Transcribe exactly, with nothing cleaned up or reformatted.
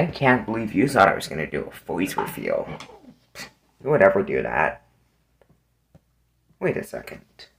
can't believe you thought I was going to do a voice reveal. Who would ever do that? Wait a second.